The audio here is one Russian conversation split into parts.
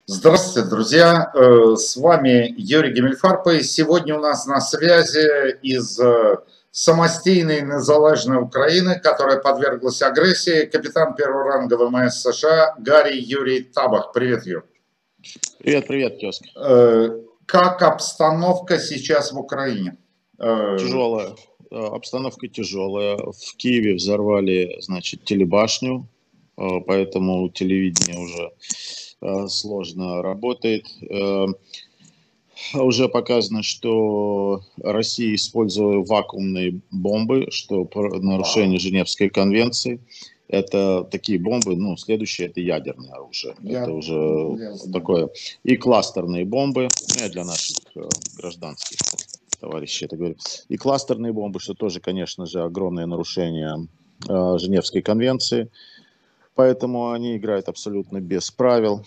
Здравствуйте, друзья! С вами Юрий Гемельфарб. И сегодня у нас на связи из самостійной незалежной Украины, которая подверглась агрессии, капитан первого ранга ВМС США Гарри Юрий Табах. Привет, Юр. Привет, привет, тезка. Как обстановка сейчас в Украине? Тяжелая. Обстановка тяжелая. В Киеве взорвали, значит, телебашню, поэтому телевидение уже сложно работает. Уже показано, что Россия использует вакуумные бомбы, что нарушение Женевской конвенции. Это такие бомбы, ну, следующее это ядерное оружие. Это уже такое. И кластерные бомбы, ну, для наших гражданских товарищей это говорю. И кластерные бомбы, что тоже, конечно же, огромное нарушение Женевской конвенции. Поэтому они играют абсолютно без правил.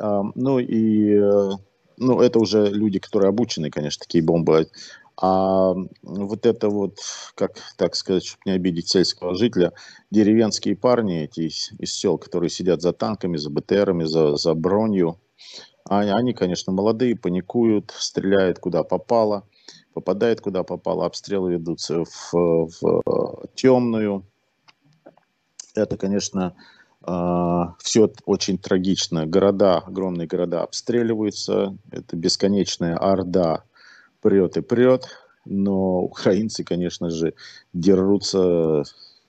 Ну, это уже люди, которые обучены, конечно, такие бомбы. А вот это вот, как так сказать, чтобы не обидеть сельского жителя, деревенские парни эти из сел, которые сидят за танками, за БТРами, за бронью, они, конечно, молодые, паникуют, стреляют куда попало, попадает куда попало, обстрелы ведутся в темную. Это, конечно, все очень трагично. Города, огромные города обстреливаются. Это бесконечная орда прет и прет. Но украинцы, конечно же, дерутся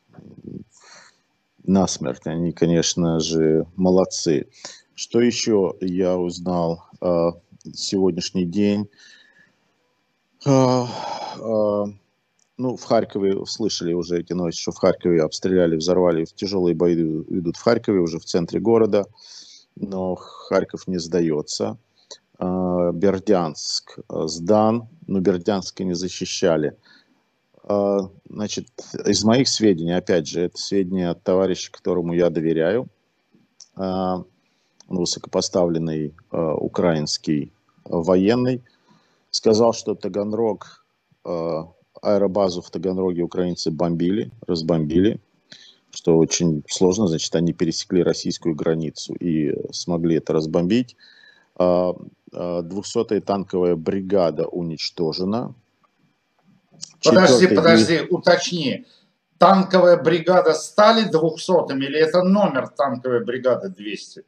насмерть. Они, конечно же, молодцы. Что еще я узнал сегодняшний день? Ну, в Харькове слышали уже эти новости, что в Харькове обстреляли, взорвали, тяжелые бои ведут в Харькове, уже в центре города, но Харьков не сдается. Бердянск сдан, но Бердянска не защищали. Значит, из моих сведений, опять же, это сведения от товарища, которому я доверяю, высокопоставленный украинский военный, сказал, что Таганрог, аэробазу в Таганроге украинцы разбомбили, что очень сложно, значит, они пересекли российскую границу и смогли это разбомбить. 200-я танковая бригада уничтожена. Подожди, уточни. Танковая бригада стали 200-ми или это номер танковой бригады 200?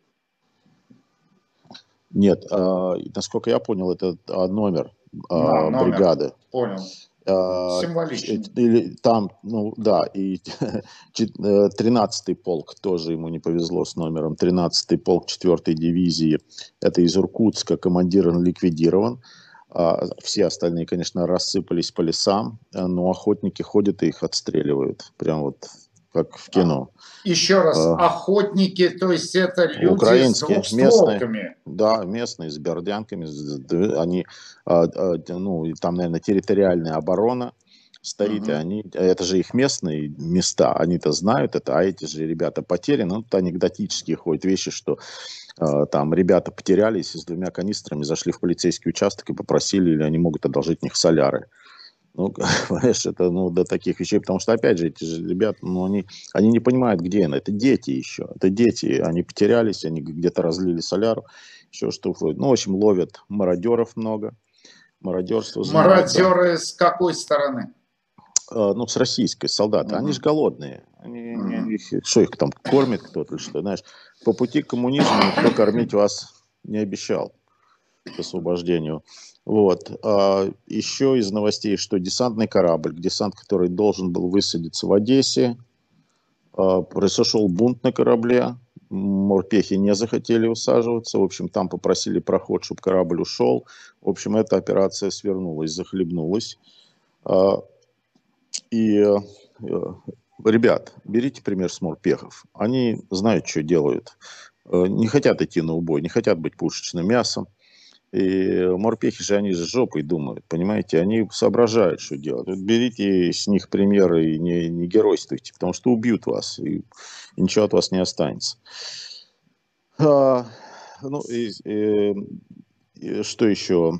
Нет, насколько я понял, это номер бригады. Понял. Символично. Там, ну да, и 13-й полк, тоже ему не повезло с номером, 13-й полк 4-й дивизии, это из Иркутска, командир ликвидирован. Все остальные, конечно, рассыпались по лесам, но охотники ходят и их отстреливают, прям вот как в кино. Еще раз, охотники, то есть это люди украинские, с двухстволками? Да, местные, с бердянками, они, ну, там, наверное, территориальная оборона стоит, и они, это же их местные места, они-то знают это, а эти же ребята потеряны, ну, тут анекдотические ходят вещи, что там ребята потерялись и с 2 канистрами зашли в полицейский участок и попросили, или они могут одолжить у них соляры. Ну, понимаешь, это, ну, до таких вещей, потому что, опять же, эти же ребята, ну, они не понимают, где они, это дети еще, это дети, они потерялись, они где-то разлили соляру, еще что входит. Ну, в общем, ловят мародеров много, мародерство занимаются. Мародеры с какой стороны? Ну, с российской, солдаты, они же голодные, что их там кормит кто-то, что, знаешь, по пути к коммунизму никто кормить вас не обещал к освобождению. Вот. Еще из новостей, что десантный корабль, десант, который должен был высадиться в Одессе, произошел бунт на корабле, морпехи не захотели усаживаться, в общем, там попросили проход, чтобы корабль ушел, в общем, эта операция свернулась, захлебнулась. И, ребят, берите пример с морпехов, они знают, что делают, не хотят идти на убой, не хотят быть пушечным мясом. И морпехи же, они же жопой думают, понимаете, они соображают, что делать. Вот берите с них примеры и не геройствуйте, потому что убьют вас, и ничего от вас не останется. Ну, что еще?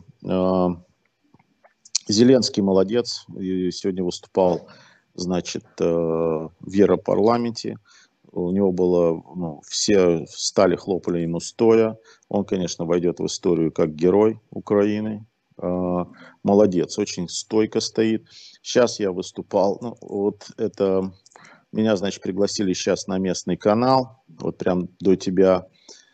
Зеленский молодец, и сегодня выступал, значит, в Европарламенте, У него было, ну, все встали, хлопали ему стоя. Он, конечно, войдет в историю как герой Украины. Молодец, очень стойко стоит. Сейчас я выступал, ну, вот это, меня, значит, пригласили сейчас на местный канал, вот прям до тебя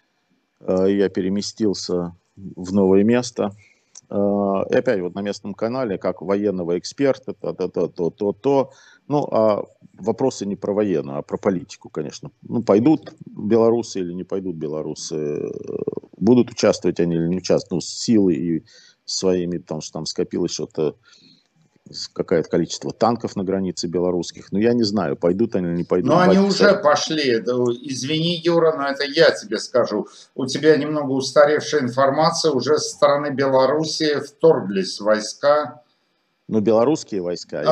я переместился в новое место. И опять вот на местном канале, как военного эксперта, то. Ну, а вопросы не про военную, а про политику, конечно. Ну, пойдут белорусы или не пойдут белорусы, будут участвовать они или не участвуют, ну, с силой и своими, потому что там скопилось что-то, какое-то количество танков на границе белорусских. Но я не знаю, пойдут они или не пойдут. Но они уже пошли. Извини, Юра, но это я тебе скажу. У тебя немного устаревшая информация. Уже со стороны Белоруссии вторглись войска. Ну, белорусские войска.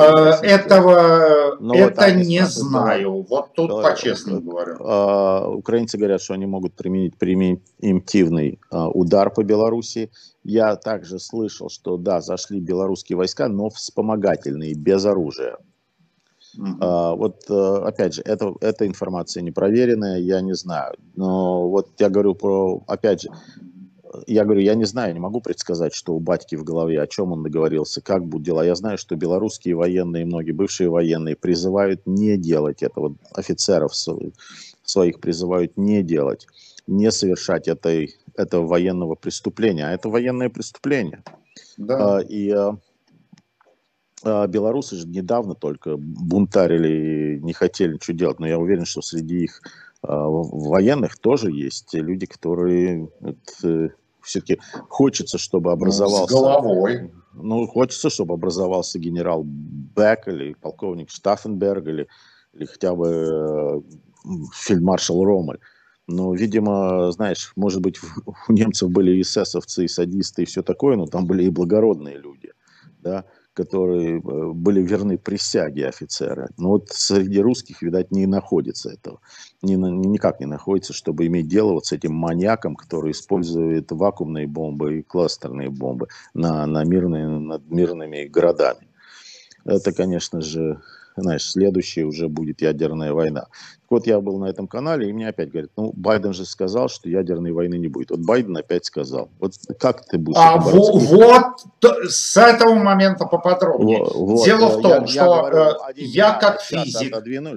Это не знаю. Вот тут по-честному говорю. Украинцы говорят, что они могут применить превентивный удар по Белоруссии. Я также слышал, что да, зашли белорусские войска, но вспомогательные, без оружия. Вот, опять же, эта информация непроверенная, я не знаю. Но вот я говорю про, опять же, я говорю, я не знаю, не могу предсказать, что у батьки в голове, о чем он договорился, как будут дела. Я знаю, что белорусские военные, многие бывшие военные призывают не делать этого. Офицеров своих призывают не делать, не совершать этого военного преступления. А это военное преступление. Да. И белорусы же недавно только бунтарили и не хотели ничего делать. Но я уверен, что среди их военных тоже есть люди, которые все-таки хочется, чтобы образовался... С головой. Ну, хочется, чтобы образовался генерал Бек или полковник Штаффенберг или хотя бы фельдмаршал Роммель. Но, видимо, знаешь, может быть, у немцев были и эсэсовцы, и садисты, и все такое, но там были и благородные люди, да, которые были верны присяге офицера. Но вот среди русских, видать, не находится этого. Никак не находится, чтобы иметь дело вот с этим маньяком, который использует вакуумные бомбы и кластерные бомбы над мирными городами. Это, конечно же, знаешь, следующая уже будет ядерная война. Вот я был на этом канале, и мне опять говорят, ну, Байден же сказал, что ядерной войны не будет. Вот Байден опять сказал. Вот как ты будешь это бороться? Вот с этого момента поподробнее. Дело в том, что я как физик...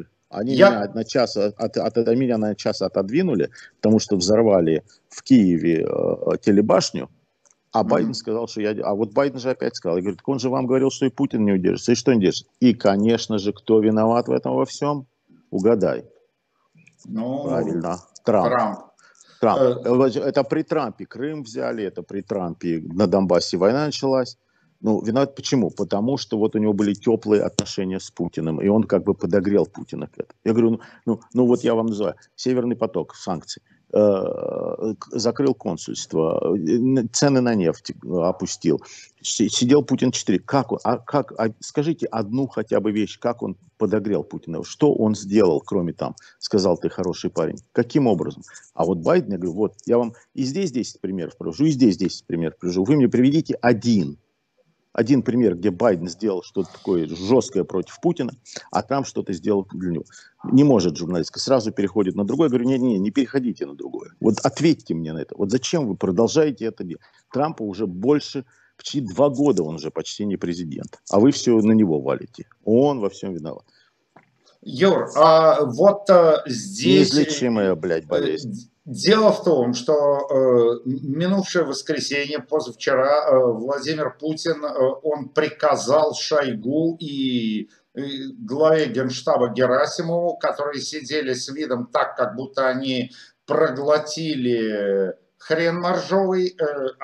Меня на час отодвинули, потому что взорвали в Киеве телебашню. А Байден сказал, что А вот Байден же опять сказал, и говорит, он же вам говорил, что и Путин не удержится, и что не держится. И, конечно же, кто виноват в этом во всем? Угадай. Ну, правильно. Трамп. Это при Трампе Крым взяли, это при Трампе на Донбассе война началась. Ну, виноват почему? Потому что вот у него были теплые отношения с Путиным, и он как бы подогрел Путина к этому. Я говорю, ну вот я вам называю, Северный поток, санкции. Закрыл консульство, цены на нефть опустил. Сидел Путин 4. Скажите одну хотя бы вещь, как он подогрел Путина? Что он сделал, кроме там, сказал, ты хороший парень? Каким образом? А вот Байден, я говорю, вот, я вам и здесь 10 примеров привожу, и здесь 10 примеров привожу. Вы мне приведите один пример, где Байден сделал что-то такое жесткое против Путина, а Трамп что-то сделал для него. Не может журналистка, сразу переходит на другое. Я говорю, не переходите на другое. Вот ответьте мне на это. Вот зачем вы продолжаете это делать? Трампа уже почти 2 года, он уже почти не президент. А вы все на него валите. Он во всем виноват. Юр, а вот здесь... Неизлечимая, блядь, болезнь. Дело в том, что минувшее воскресенье, позавчера, Владимир Путин, он приказал Шойгу и главе Генштаба Герасимову, которые сидели с видом так, как будто они проглотили хрен моржовый,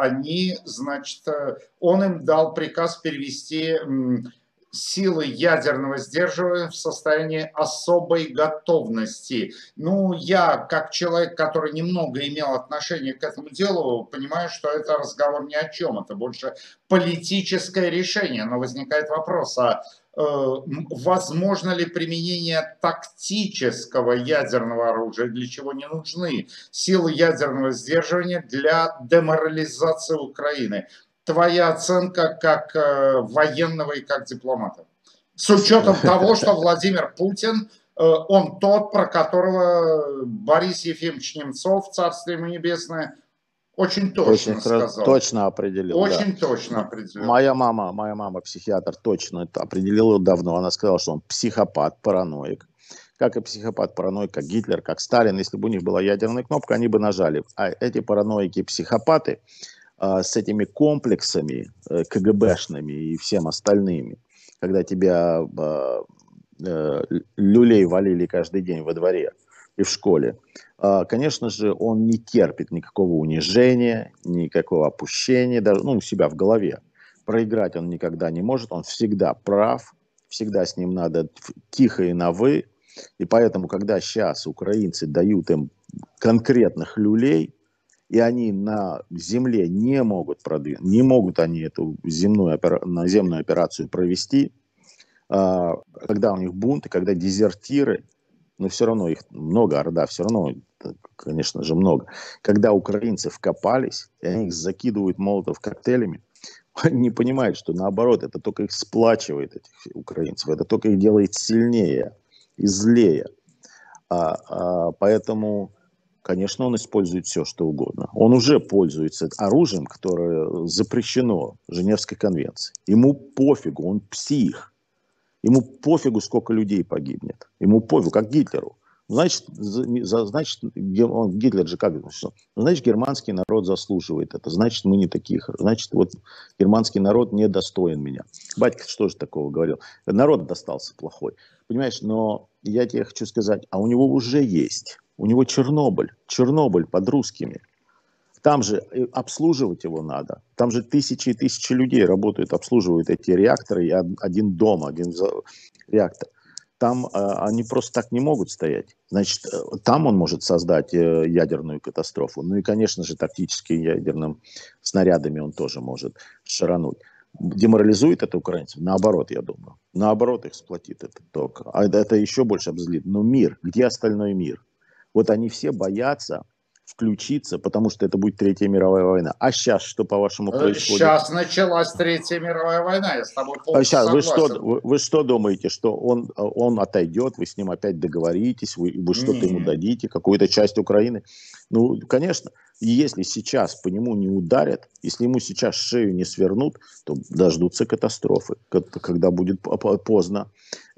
он им дал приказ перевести силы ядерного сдерживания в состоянии особой готовности. Ну, я, как человек, который немного имел отношение к этому делу, понимаю, что это разговор ни о чем, это больше политическое решение. Но возникает вопрос, возможно ли применение тактического ядерного оружия, для чего не нужны силы ядерного сдерживания для деморализации Украины? Твоя оценка как военного и как дипломата? С учетом того, что Владимир Путин он тот, про которого Борис Ефимович Немцов, царствие ему небесное, очень Очень точно сказал. точно определил, да. Очень точно Но определил. моя мама психиатр, точно это определила давно. Она сказала, что он психопат, параноик. Как и психопат, параноик, как Гитлер, как Сталин. Если бы у них была ядерная кнопка, они бы нажали. А эти параноики, психопаты с этими комплексами КГБшными и всем остальными, когда тебя люлей валили каждый день во дворе и в школе, конечно же, он не терпит никакого унижения, никакого опущения, даже у себя в голове. Проиграть он никогда не может, он всегда прав, всегда с ним надо тихо и на «вы». И поэтому, когда сейчас украинцы дают им конкретных люлей, и они на земле не могут продвинуть, не могут они эту наземную операцию провести, когда у них бунты, когда дезертиры, но все равно их много, Орда, все равно, конечно же, много. Когда украинцы вкопались, и они их закидывают молотов коктейлями, они не понимают, что наоборот, это только их сплачивает, этих украинцев, это только их делает сильнее и злее. Поэтому, конечно, он использует все, что угодно. Он уже пользуется оружием, которое запрещено Женевской конвенцией. Ему пофигу, он псих. Ему пофигу, сколько людей погибнет. Ему пофигу, как Гитлеру. Значит, Гитлер же как? Значит, германский народ заслуживает это. Значит, мы не таких. Значит, вот германский народ не достоин меня. Батька что же такого говорил? Народ достался плохой. Понимаешь, но я тебе хочу сказать, а у него уже есть. У него Чернобыль. Чернобыль под русскими. Там же обслуживать его надо. Там же тысячи и тысячи людей работают, обслуживают эти реакторы, и один дом, один реактор. Там они просто так не могут стоять. Значит, там он может создать ядерную катастрофу. Ну и, конечно же, тактически ядерными снарядами он тоже может шарануть. Деморализует это украинцев? Наоборот, я думаю. Наоборот, их сплотит этот ток. А это еще больше обзлит. Но мир, где остальной мир? Вот они все боятся включиться, потому что это будет Третья мировая война. А сейчас что, по-вашему, происходит? Сейчас началась Третья мировая война, я с тобой А полностью сейчас согласен. вы что думаете, что он отойдет, вы с ним опять договоритесь, вы что-то ему дадите, какую-то часть Украины? Ну, конечно, если сейчас по нему не ударят, если ему сейчас шею не свернут, то дождутся катастрофы, когда будет поздно.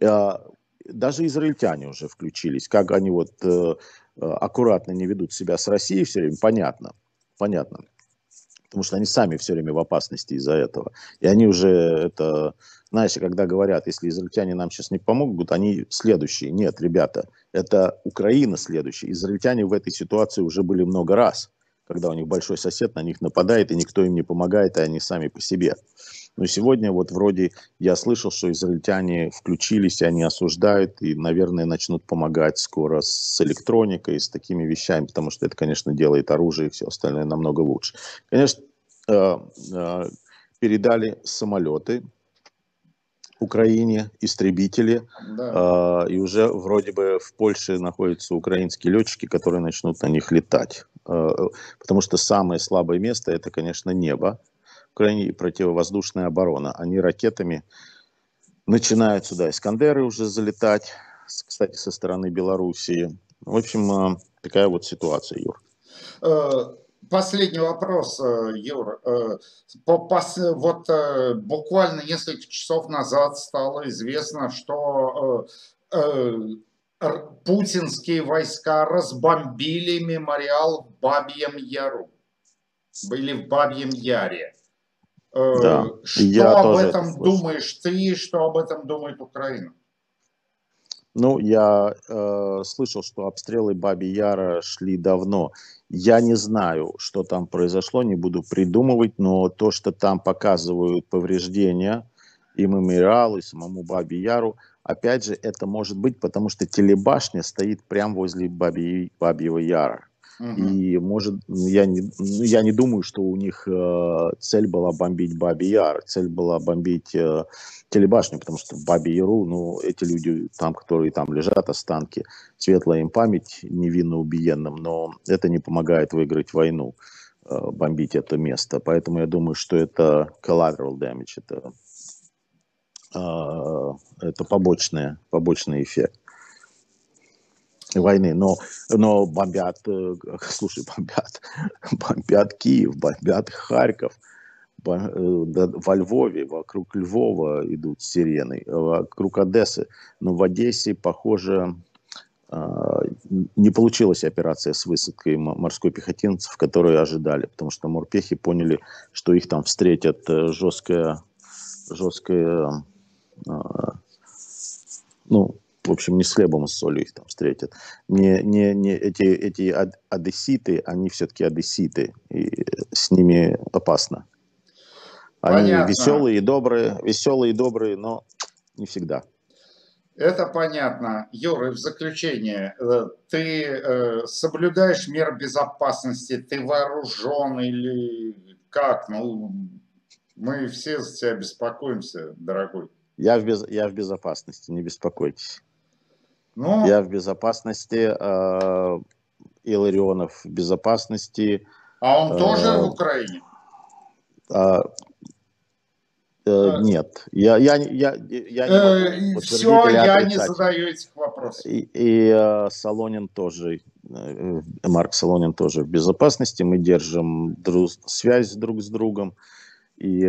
Даже израильтяне уже включились, как они вот аккуратно не ведут себя с Россией все время, понятно, понятно. Потому что они сами все время в опасности из-за этого. И они уже это, знаешь, когда говорят, если израильтяне нам сейчас не помогут, они следующие. Нет, ребята, это Украина следующая. Израильтяне в этой ситуации уже были много раз, когда у них большой сосед на них нападает, и никто им не помогает, и они сами по себе. Но сегодня вот вроде я слышал, что израильтяне включились, и они осуждают, и, наверное, начнут помогать скоро с электроникой, с такими вещами, потому что это, конечно, делает оружие и все остальное намного лучше. Конечно, передали самолеты Украине, истребители, Да. и уже вроде бы в Польше находятся украинские летчики, которые начнут на них летать. Потому что самое слабое место это, конечно, небо. Украине и противовоздушная оборона. Они ракетами начинают сюда Искандеры уже залетать, кстати, со стороны Белоруссии. В общем, такая вот ситуация, Юр. Последний вопрос, Юр. Вот буквально несколько часов назад стало известно, что путинские войска разбомбили мемориал в Бабьем Яру. Были в Бабьем Яре. Да, Что об этом думаешь ты, что об этом думает Украина? Ну, я слышал, что обстрелы Баби Яра шли давно. Я не знаю, что там произошло, не буду придумывать, но то, что там показывают повреждения и мемориалу, и самому Баби Яру, опять же, это может быть, потому что телебашня стоит прямо возле Бабьего Яра. И может, я не думаю, что у них цель была бомбить Баби Яр, цель была бомбить телебашню, потому что в Бабе Яру, ну, эти люди, там, которые там лежат, останки, светлая им память невинно убиенным, но это не помогает выиграть войну, бомбить это место. Поэтому я думаю, что это collateral damage, это побочный эффект. войны, но бомбят, слушай, бомбят Киев, бомбят Харьков, во Львове, вокруг Львова идут сирены, вокруг Одессы, но в Одессе, похоже, не получилась операция с высадкой морской пехотинцев, которые ожидали, потому что морпехи поняли, что их там встретят жесткая, ну, в общем, не с хлебом и с солью их там встретят. Эти одесситы, они все-таки одесситы, и с ними опасно. Они Понятно. веселые и добрые, но не всегда. Это понятно. Юра, в заключение, ты соблюдаешь меры безопасности, ты вооружен или как? Ну, мы все за тебя беспокоимся, дорогой. Я в безопасности, не беспокойтесь. Ну, Я в безопасности, Илларионов в безопасности. а он тоже в Украине? Нет, я не могу подтвердить Все, или я не отрицать. задаю этих вопросов. И Солонин тоже, Марк Солонин тоже в безопасности. Мы держим связь друг с другом и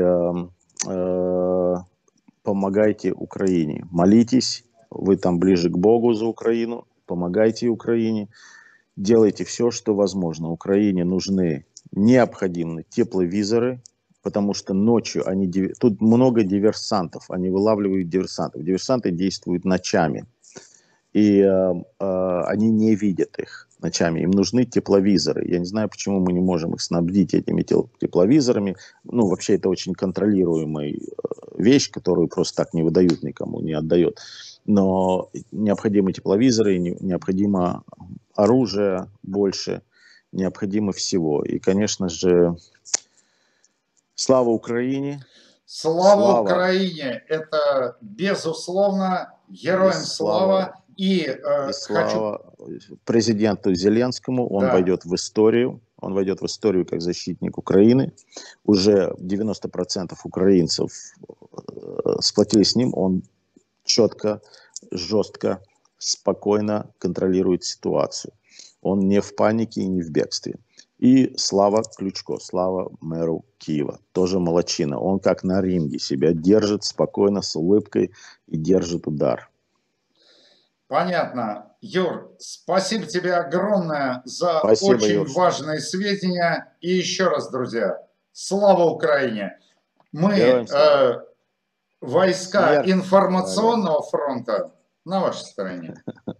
помогайте Украине. Молитесь, вы там ближе к Богу за Украину, помогайте Украине. Делайте все, что возможно. Украине нужны необходимые тепловизоры, потому что ночью тут много диверсантов, они вылавливают диверсантов. Диверсанты действуют ночами, и они не видят их ночами. Им нужны тепловизоры. Я не знаю, почему мы не можем их снабдить этими тепловизорами. Ну, вообще, это очень контролируемая вещь, которую просто так не выдают никому, не отдают. Но необходимы тепловизоры, необходимо оружие больше, необходимо всего. И, конечно же, слава Украине! Слава Украине! Это безусловно, героям слава. И слава президенту Зеленскому, он войдет в историю. Он войдет в историю как защитник Украины. Уже 90% украинцев сплотились с ним. Он четко, жестко, спокойно контролирует ситуацию. Он не в панике и не в бегстве. И слава Кличко, слава мэру Киева. Тоже молодчина. Он как на ринге себя держит спокойно, с улыбкой и держит удар. Понятно. Юр, спасибо тебе огромное за Спасибо, очень Юр. важные сведения. И еще раз, друзья, слава Украине! Мы, войска информационного фронта, на вашей стороне.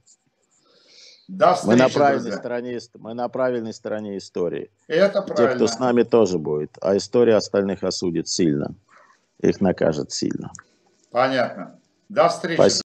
До встречи, мы на правильной стороне истории. Это правильно. Те, кто с нами, тоже будет. А история остальных осудит сильно. Их накажет сильно. Понятно. До встречи. Спасибо.